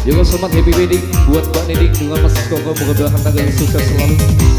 Juga selamat happy wedding buat Mbak Nining dengan Mas Koko, moga doakan tanggal sukses selalu.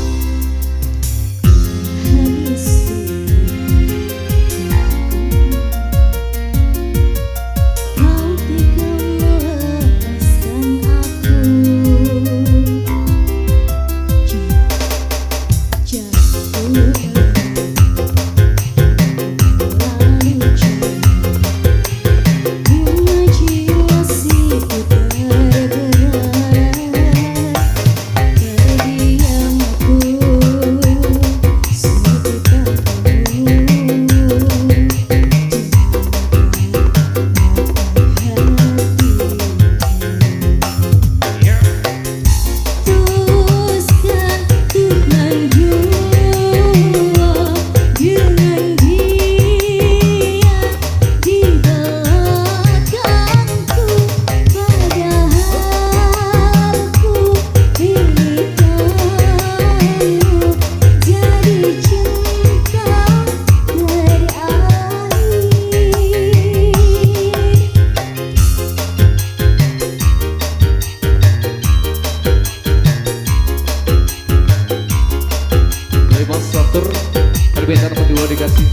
Perbedaan berdua dikasih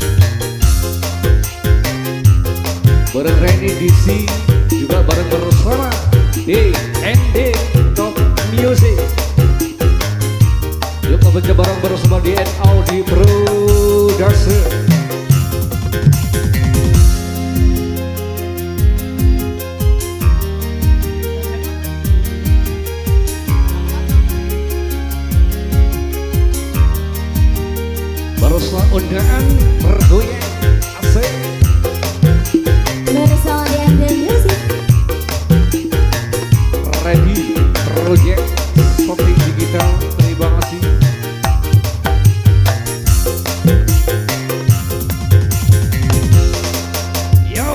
bareng Randy DC, juga bareng bersama D&D Top Music. Yuk ngebaca bareng bersama DN Audi Production. Baroslah undaan bergoyang asik bersama DND Music. Ready Project Shooting Digital, terima kasih. Yo,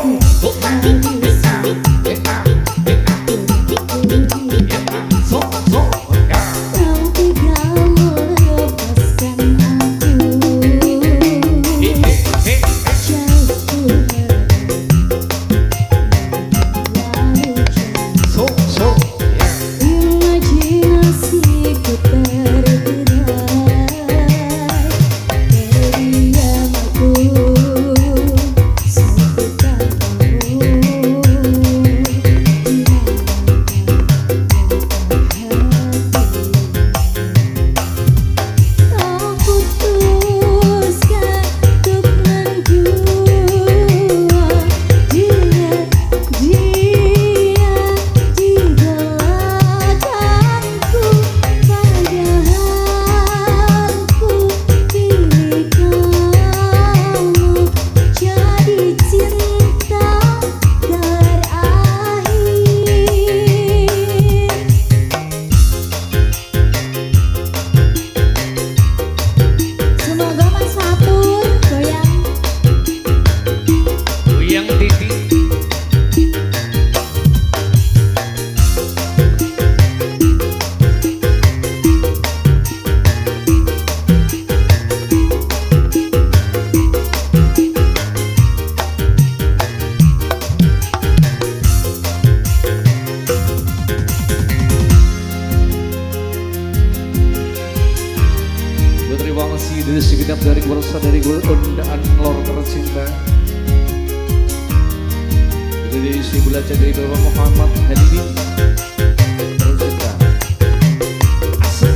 terima kasih dari segenap dari berusaha dari undaan lor tercinta. Dari si belajar dari Bapak Muhammad Halimin tercinta. Asik.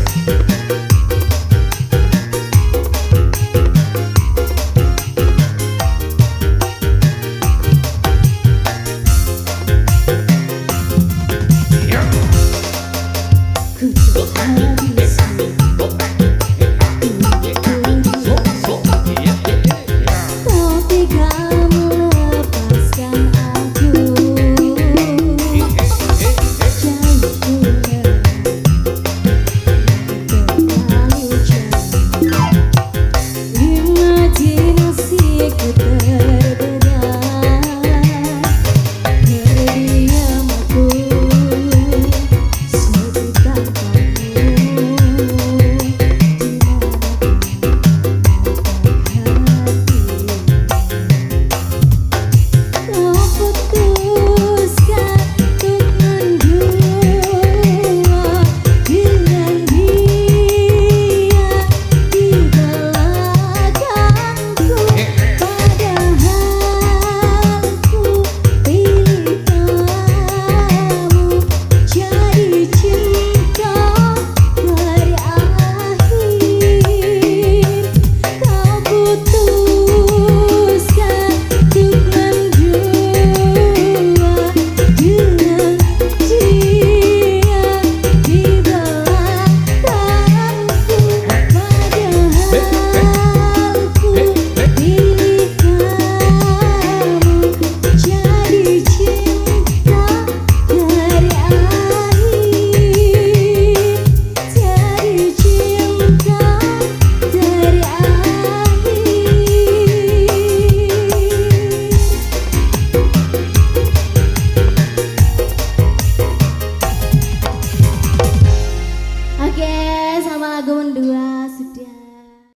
sama lagu mendua.